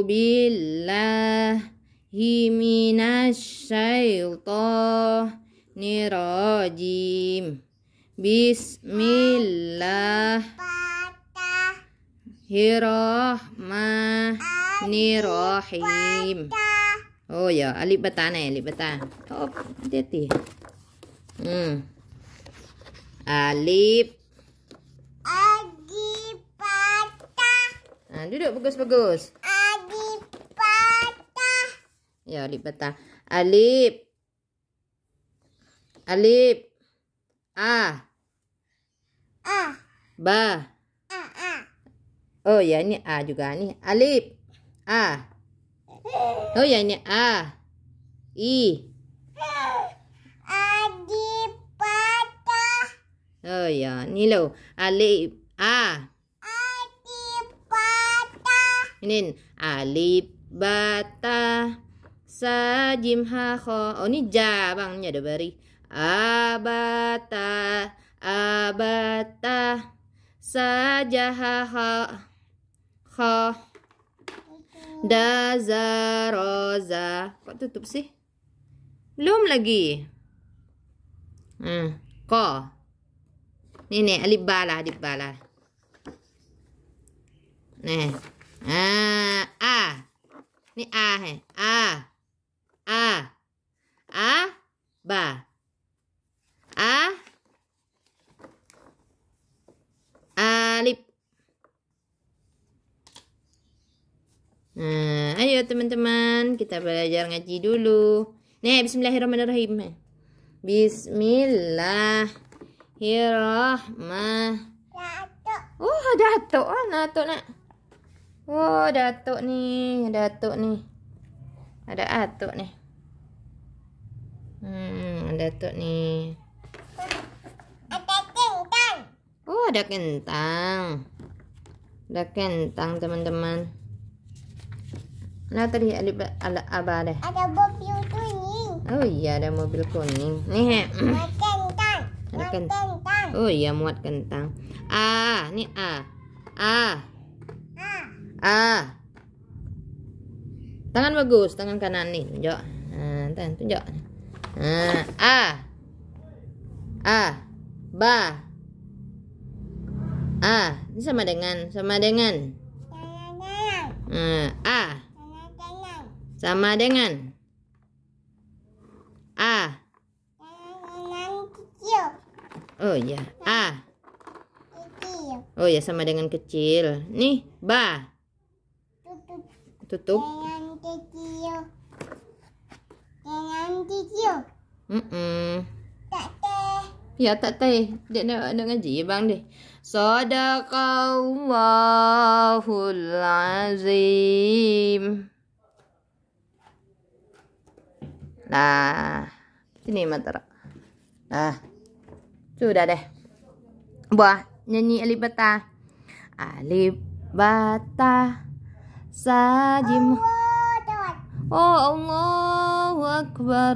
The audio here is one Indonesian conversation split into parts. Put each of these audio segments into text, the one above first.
billahi minasyaitonir rajim. Bismillahirrahmanirrahim. Oh ya, alif bata nih, alif bata. Oh, hati-hati. Alif. Nah, duduk bagus-bagus. Alif patah. Ya, alif bata. Alif. Alif. A. Ba. Oh ya, ini A juga nih. Alif. A. Oh ya, ini A. I. Alif patah. Oh ya, ini loh. Alif. A. Alif patah. Ini alif bata sajim ha kho. Oh ini ja bangnya ada bari. Abata sajaha kho dazaroza. Kok tutup sih? Belum lagi. Ko. Nih alif bala, alif bala. Nih. A. Ini A he. A. Ba. Alif. Nah, ayo teman-teman, kita belajar ngaji dulu. Nih, bismillahirrahmanirrahim. Bismillahirrahmanirrahim. Oh, datuk. Oh, datuk nak. Oh, datuk nih, datuk nih. Ada atuk nih. Datuk nih. Ada kentang. Oh, ada kentang. Ada kentang, teman-teman. Nah, tadi apa deh? Ada mobil kuning. Oh iya, ada mobil kuning. Nih, Kentang. ada Kentang. Oh iya, muat kentang. A, nih A. Tangan bagus, tangan kanan nih, tunjuk. Nah, tunjuk. A. Ba. Ini sama dengan. A. Sama dengan. A. Oh iya, A. Oh ya, sama dengan kecil. Nih, ba. Tutup. Dengan kecil. Tak teh. Ya tak teh. Dia nak ngaji bang deh. Sadaqallahul azim. Nah, ini mata. Nah, sudah deh. Buah nyanyi alif bata. Alif bata sajim. Oh, Allahu Akbar,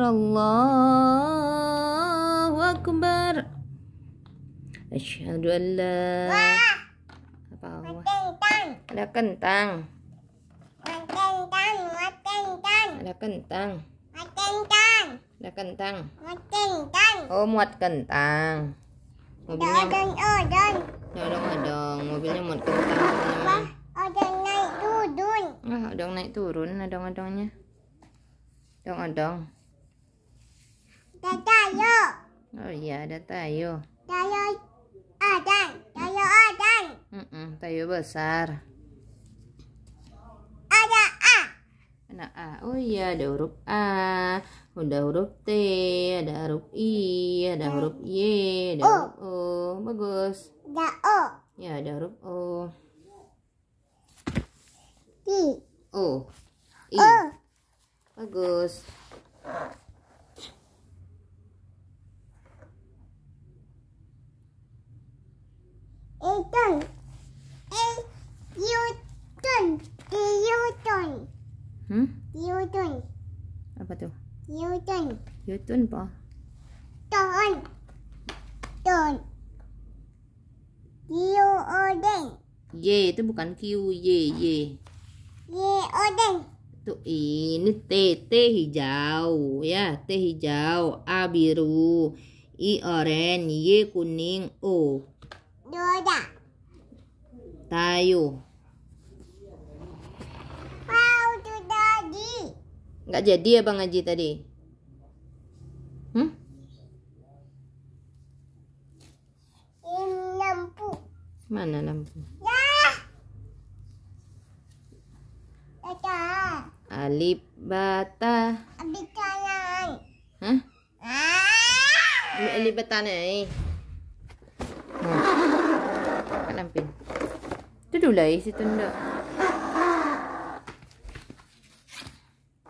Allahu Akbar. Asyhadu an la. Apa? Ada kentang. Ada kentang. Ada kentang. Oh, muat kentang. Mobilnya odong. Mobilnya muat kentang. Odong naik turun. Odong naik turun, odong-odongnya. Odong. Ada tayo. Oh iya, ada tayo. Tayo adang. Tayo besar. Ada A. Ada A. Oh iya, ada huruf A. Udah huruf T, ada huruf I, ada huruf Y, ada huruf O. Bagus. Ada O. Ya, ada huruf O. I. O. I. Bagus. Yutun. Apa tuh? Yutun. Yutun po. Ton. Yutun. Y itu bukan Q, Y. Oden. Tuh ini T hijau ya, T hijau, A biru, I oranye, Y kuning, O Doda. tayo. Wow, tu tadi. Nggak jadi ya Bang Haji tadi? Ini lampu. Mana lampu? Ya. Tata. Alif bata. Abis kanan. Hah? Ah. Alif bata này. Các làm pin. Itu dulu lah isi tunda.